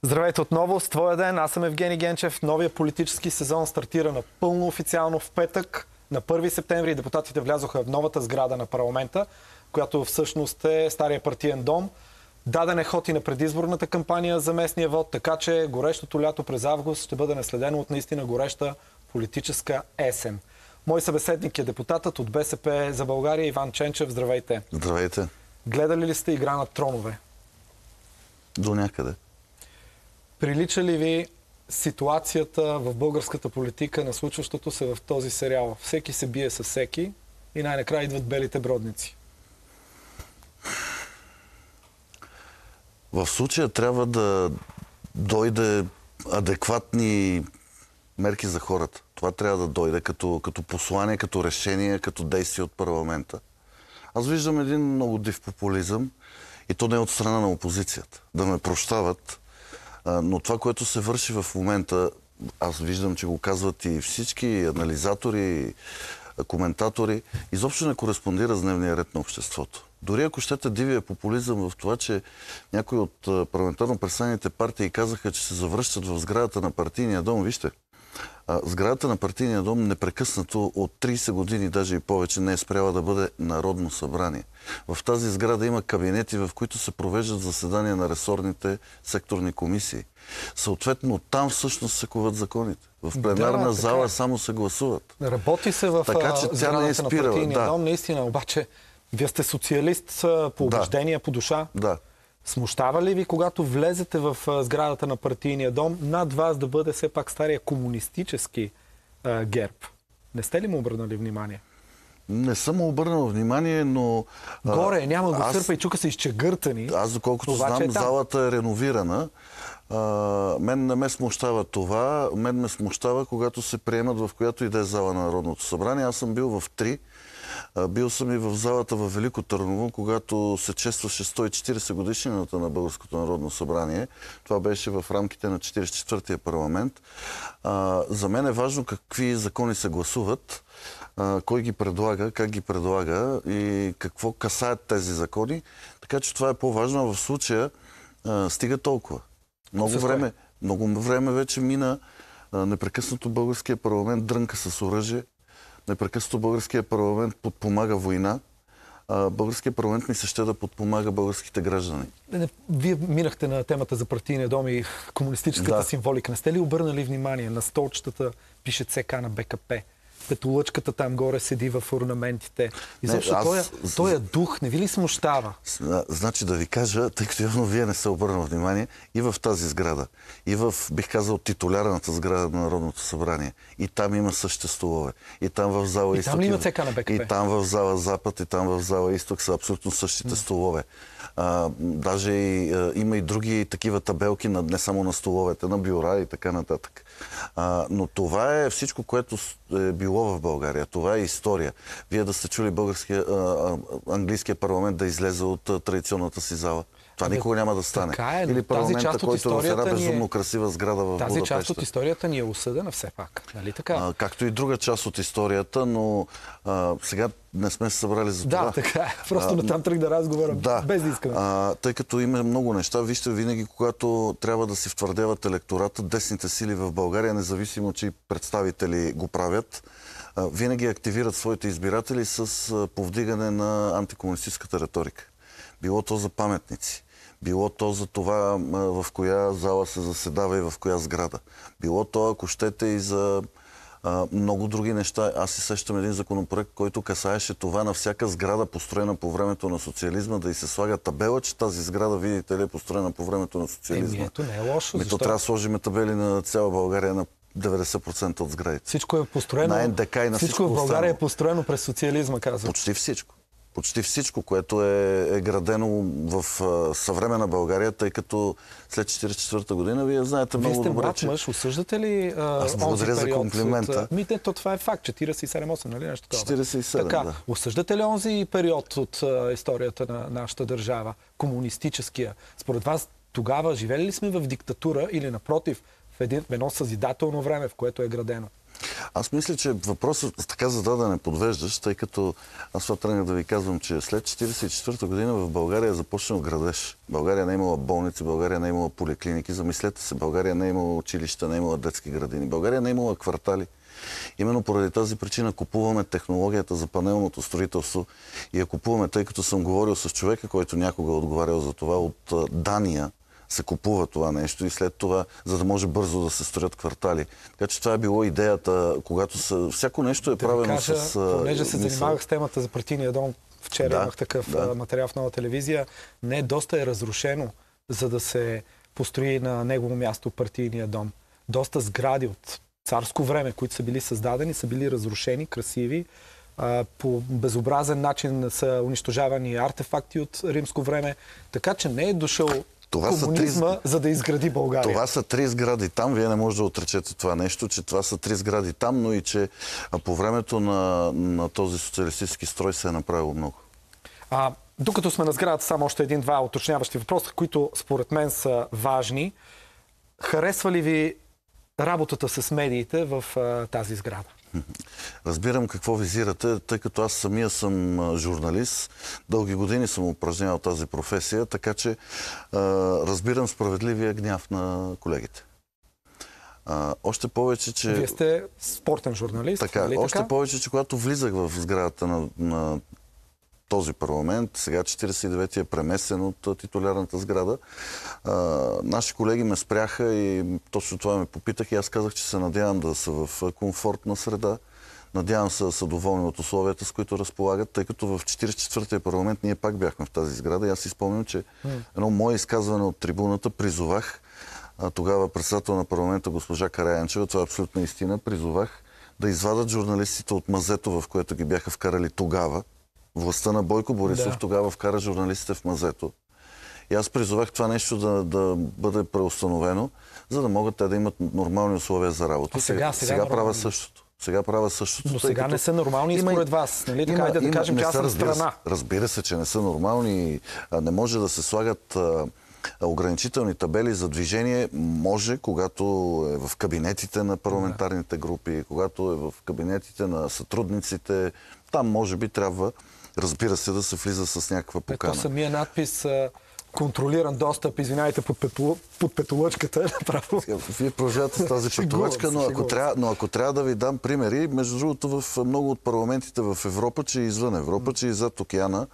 Здравейте отново с твоя ден. Аз съм Евгений Генчев. Новия политически сезон стартира напълно официално в петък. На 1 септември депутатите влязоха в новата сграда на парламента, която всъщност е стария партиен дом. Даден е ход и на предизборната кампания за местния вод, така че горещото лято през август ще бъде наследено от наистина гореща политическа есен. Мой събеседник е депутатът от БСП за България Иван Ченчев. Здравейте. Здравейте. Гледали ли сте Игра на тронове? До някъде. Прилича ли ви ситуацията в българската политика на случващото се в този сериал? Всеки се бие със всеки и най-накрая идват белите бродници. В случая трябва да дойде адекватни мерки за хората. Това трябва да дойде като послание, като решение, като действие от парламента. Аз виждам един много див популизъм и то не е от страна на опозицията. Да ме прощават, но това, което се върши в момента, аз виждам, че го казват и всички анализатори, коментатори, изобщо не кореспондира с дневния ред на обществото. Дори ако щете дивия популизъм в това, че някои от парламентарно представените партии казаха, че се завръщат в сградата на партийния дом, вижте, сградата на партийния дом непрекъснато от 30 години, даже и повече, не е спряла да бъде Народно събрание. В тази сграда има кабинети, в които се провеждат заседания на ресорните секторни комисии. Съответно, там всъщност се коват законите. В пленарна зала само се гласуват. Работи се в сградата на партийния дом, наистина, обаче вие сте социалист по убеждения, по душа. Да. Смущава ли ви, когато влезете в сградата на партийния дом, над вас да бъде все пак стария комунистически ГЕРБ? Не сте ли му обърнали внимание? Не съм му обърнал внимание, но... Горе, няма го сърпа и чука се изчегъртани. Аз, доколкото знам, залата е реновирана. Мен не ме смущава това. Мен ме смущава, когато се приемат в която и да е зала на Народното събрание. Аз съм бил в 3. Бил съм и в залата във Велико Търново, когато се честваше 140 годишнината на Българското народно събрание. Това беше в рамките на 44-тия парламент. За мен е важно какви закони се гласуват, кой ги предлага, как ги предлага и какво касаят тези закони. Така че това е по-важно. В случая стига толкова. Много време вече мина. Непрекъснато българския парламент дрънка с оръжие. Непрекъснато българския парламент подпомага война. Българския парламент ми се ще да подпомага българските граждани. Вие минахте на темата за партийния дом и комунистическата символика. Не сте ли обърнали внимание на столчетата, пише ЦК на БКП? Петолъчката там горе седи в орнаментите. Изобщо този дух не ви ли смущава? Значи да ви кажа, тъй като явно вие не се обърнал внимание, и в тази сграда, и в, бих казал, титулярната сграда на Народното събрание, и там има същите столове. И там в зала Изток. И там ли има ЦК на БКП? И там в зала Запад, и там в зала Изток са абсолютно същите столове. Даже има и други такива табелки, не само на столовете, на бюра и така нататък. Но това е всичко, което е било в България. Това е история. Вие да сте чули английския парламент да излезе от традиционната си зала. Това никога няма да стане. Или парламента, който в една безумно красива сграда в Будапеща. Тази част от историята ни е осъдена все пак. Нали така? Както и друга част от историята, но сега не сме се събрали за това. Да, така е. Просто натам тръгна разговора, без да искаме. Тъй като има много неща, вижте, винаги когато трябва да си втвърдяват електората, десните сили в България, независимо, че представители го правят, винаги активират своите избиратели с повдигане на антикомунистическата риторика. Било то за паметници, било то за това в коя зала се заседава и в коя сграда. Било то, ако щете, и за много други неща. Аз си сещам един законопроект, който касаеше това на всяка сграда, построена по времето на социализма, да й се слага табела, че тази сграда, видите ли, е построена по времето на социализма. Ето не е лошо. То трябва да сложим табели на цяла България на 90% от сградите. Всичко е построено. На НДК и на всичко в България е построено през социализма, казвам. Почти всичко. Почти всичко, което е градено в съвременна България, тъй като след 1944 година, вие знаете много добре, че... Вие сте млад мъж, осъждате ли Аз благодаря за комплимента. Това е факт, 47-8, нали нещо такова? 47, така, да. Осъждате ли онзи период от историята на нашата държава, комунистическия? Според вас тогава живели ли сме в диктатура или напротив, в едно съзидателно време, в което е градено? Аз мисля, че въпросът така зададен е подвеждащ, тъй като аз това тръгнах да ви казвам, че след 1944 година в България е започнал градеж. България не е имала болници, България не е имала поликлиники. Замислете се, България не е имала училища, не е имала детски градини. България не е имала квартали. Именно поради тази причина купуваме технологията за панелното строителство и я купуваме, тъй като съм говорил с човека, който някога е отговарял за това от Дания, се купува това нещо и след това, за да може бързо да се строят квартали. Така че това е било идеята, когато всяко нещо е правено с... Понеже се занимавах с темата за партийния дом, вчера имах такъв материал в Нова телевизия, не доста е разрушено, за да се построи на негово място партийния дом. Доста сгради от царско време, които са били създадени, са били разрушени, красиви. По безобразен начин са унищожавани артефакти от римско време. Така че не е дошъл комунизма, за да изгради България. Това са 3 сгради там. Вие не можете да отречете това нещо, че това са 3 сгради там, но и че по времето на този социалистически строй се е направило много. Докато сме на сградата, само още един-два уточняващи въпроса, които според мен са важни. Харесва ли ви работата с медиите в тази сграда? Разбирам какво визирате, тъй като аз самия съм журналист. Дълги години съм упражнявал тази професия, така че разбирам справедливия гняв на колегите. Още повече, че... Вие сте спортен журналист. Така, още повече, че когато влизах в сградата на този парламент, сега 49-ти е преместен от титулярната сграда, наши колеги ме спряха и точно това ме попитах и аз казах, че се надявам да са в комфортна среда. Надявам се да са доволни от условията, с които разполагат, тъй като в 44-тия парламент ние пак бяхме в тази сграда и аз си спомням, че едно мое изказване от трибуната призовах тогава председател на парламента госпожа Караянчева, това е абсолютна истина, призовах да извадат журналистите от мазето, в което ги бяха вкарали тогава. Властта на Бойко Борисов тогава вкара журналистите в мазето. И аз призовах това нещо да бъде преустановено, за да могат те да имат нормални условия за работа. Сега правя същото. Сега правя същото. Но сега не са нормални според вас. Нали? Така да кажем, че аз съм страна. Разбира се, че не са нормални. Не може да се слагат ограничителни табели за движение. Може, когато е в кабинетите на парламентарните групи, когато е в кабинетите на сътрудниците. Там може би трябва, разбира се, да се влиза с някаква покана. Ето самия надпис контролиран достъп, извинявайте, под петолъчката. Направо. Вие продължавате с тази петолъчка, но ако трябва да ви дам примери, между другото в много от парламентите в Европа, че и извън Европа, че и зад океана,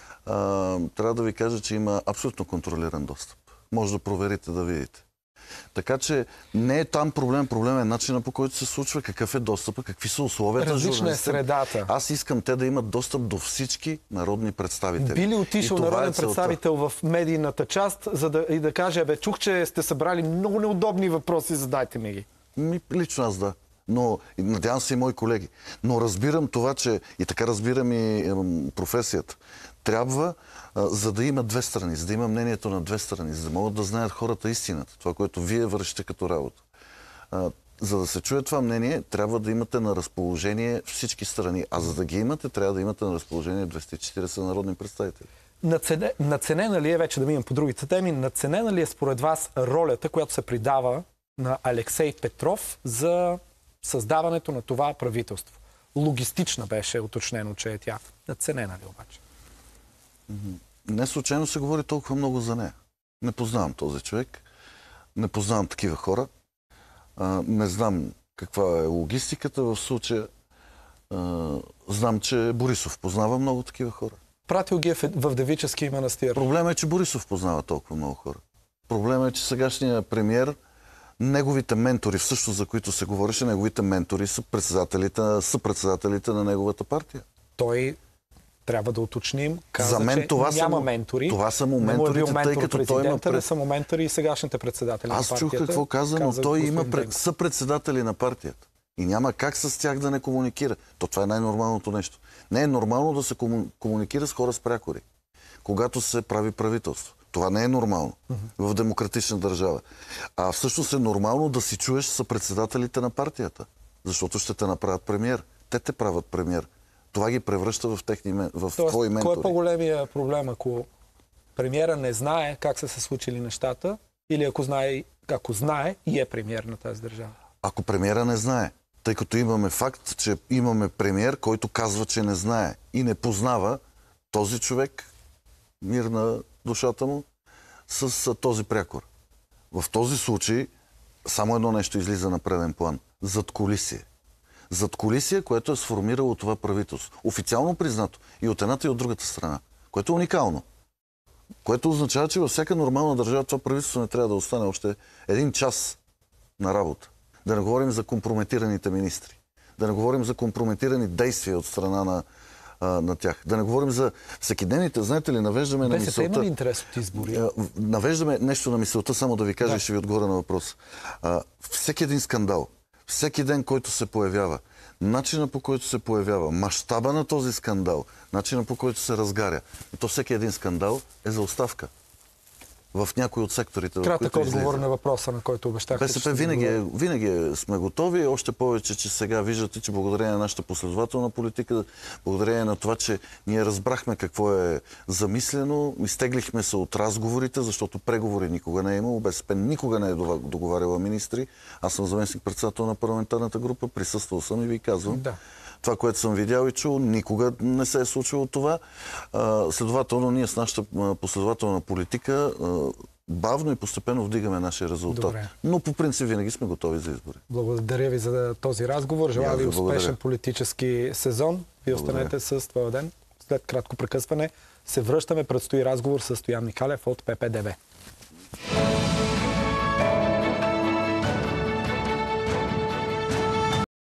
трябва да ви кажа, че има абсолютно контролиран достъп. Може да проверите, да видите. Така че не е там проблем, проблем е начина, по който се случва, какъв е достъпа, какви са условията. Различна е средата. Аз искам те да имат достъп до всички народни представители. Би ли отишъл народен представител в медийната част, за да каже, чух, че сте събрали много неудобни въпроси, задайте ми ги? Лично аз да. Но надявам се и мои колеги. Но разбирам това, че и така разбирам и професията. Трябва, за да има две страни, за да има мнението на две страни, за да могат да знаят хората истината, това, което вие вършите като работа. За да се чуе това мнение, трябва да имате на разположение всички страни. А за да ги имате, трябва да имате на разположение 240 народни представители. Наценена ли е, вече да минем по другите теми, наценена ли е според вас ролята, която се придава на Алексей Петров за създаването на това правителство? Логистична беше уточнено, че е тя. Наценена ли обаче? Не случайно се говори толкова много за нея. Не познавам този човек, не познавам такива хора, не знам каква е логистиката в случая. Знам, че Борисов познава много такива хора. Пратил ги в Девически манастир. Проблемът е, че Борисов познава толкова много хора. Проблемът е, че сегашният премиер, неговите ментори, всъщност за които се говореше, неговите ментори са съпредседателите на неговата партия. Той, трябва да уточним, каза, за мен, това няма ментори. Това са му менторите, тъй като той има... Не са му ментори и сегашните председатели на партията. Аз чух какво каза, но той има съпредседатели на партията. И няма как с тях да не комуникира. Това е най-нормалното нещо. Не е нормално да се комуникира с хора с прякори, когато се прави правителство. Това не е нормално в демократична държава. А всъщност е нормално да си чуеш съпредседателите на партията, защото ще те направят премиер. Те те правят премиер. Това ги превръща в твои ментори. Кой е по-големия проблем, ако премиера не знае как са се случили нещата или ако знае и е премиер на тази държава? Ако премиера не знае, Тъй като имаме факт, че имаме премиер, който казва, че не знае и не познава този човек, мир на душата му, с този прякор. В този случай само едно нещо излиза на преден план. Задкулисие. Задкулисие, което е сформирало това правителство. Официално признато и от едната и от другата страна. Което е уникално. Което означава, че във всяка нормална държава това правителство не трябва да остане още един час на работа. Да не говорим за компрометираните министри. Да не говорим за компрометирани действия от страна на тях. Да не говорим за всекидневните, знаете ли, навеждаме на мисълта... БСП има ли интерес от избори? Навеждаме нещо на мисълта, само да ви кажа и ще ви отговоря на въпроса. Всеки един скандал, всеки ден, който се появява, начина по който се появява, мащаба на този скандал, начина по който се разгаря, и то всеки един скандал е за оставка. В някои от секторите. Кратък отговор на въпроса, на който обещахте. БСП винаги сме готови, още повече, че сега виждате, че благодарение на нашата последователна политика, благодарение на това, че ние разбрахме какво е замислено, изтеглихме се от разговорите, защото преговори никога не е имало, БСП никога не е договаряла министри. Аз съм заместник-председател на парламентарната група, присъствал съм и ви казвам. Да. Това, което съм видял и чул, никога не се е случило това. Следователно, ние с нашата последователна политика бавно и постепенно вдигаме нашия резултат. Добре. Но по принцип винаги сме готови за избори. Благодаря ви за този разговор. Желая ви успешен политически сезон. Вие останете с Твоя ден. След кратко прекъсване се връщаме. Предстои разговор с Стоян Михалев от ППДБ.